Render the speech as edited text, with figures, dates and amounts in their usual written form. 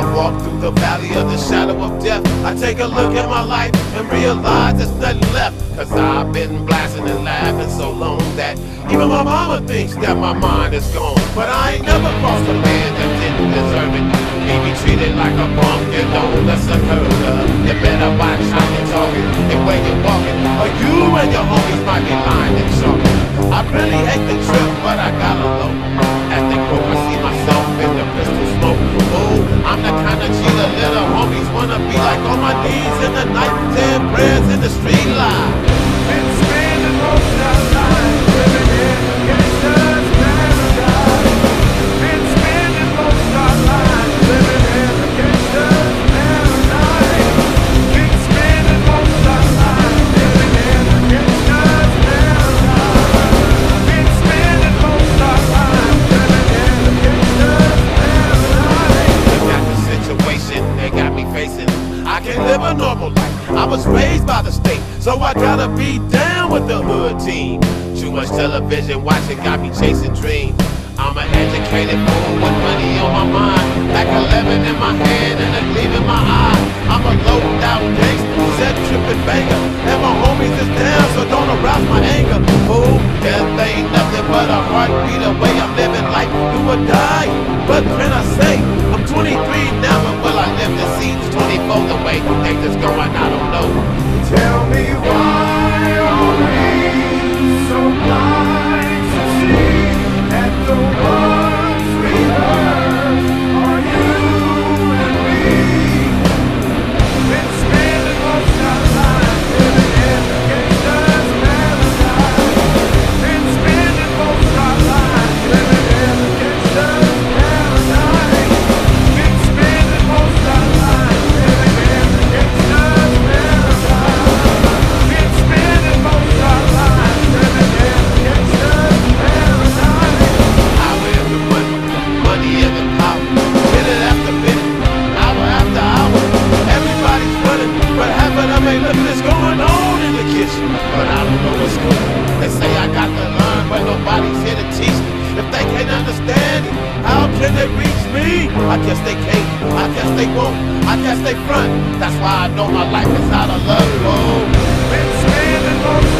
walk through the valley of the shadow of death, I take a look at my life and realize there's nothing left. Cause I've been blasting and laughing so long that even my mama thinks that my mind is gone. But I ain't never crossed a man that didn't deserve it. Me be treated like a punk, you know that's unheard of. You better watch how you talking and where you're walking, or you and your homies might be lying and chalking. I really hate the trip, but I gotta low. At the coke, I see myself in the pistol smoke. Oh, I'm the kind of G the little homies wanna be like, on my knees in the night, saying prayers in the street light. Been spending most of our lives living in a gangsta's paradise. Been spending most of our lives living in a gangsta's paradise. Been spending most of our lives living in a gangsta's paradise. Been spending most of our lives living in a gangsta's paradise. Look at the situation they got me facing. I can't live a normal life. I was raised by the state, so I gotta be down with the hood team. Too much television watching got me chasing dreams. I'm an educated fool with money on my mind, like 11 in my hand and a gleam in my eye. I'm a low-down gangster, set tripping banger, and my homies is down, so don't arouse my anger. Fool, death ain't nothing but a heartbeat away. I'm living life, do or die. What can I say? I'm 23 now, but will I live to see 24 the way things is going? I don't know. Tell me why are we so blind to see that the ones we love are you and me? Been spending most of our lives living in a gangsta's paradise. Been spending most of our lives living in a gangsta's paradise. Been spending most of our lives living in a gangsta's paradise. Been spending most of our lives living in a gangsta's paradise. Power every money every power. Minute after minute, hour after hour. Everybody's running, but half of them ain't looking what's going on in the kitchen. But I don't know what's going on. They say I got to learn, but nobody's here to teach me. If they can't understand it, how can they reach me? I guess they can't, I guess they won't, I guess they front. That's why I know my life is out of love. Whoa. Been spending most